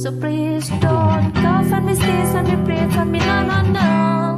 So please don't go, and me stay, and me pray, and me no, no, no.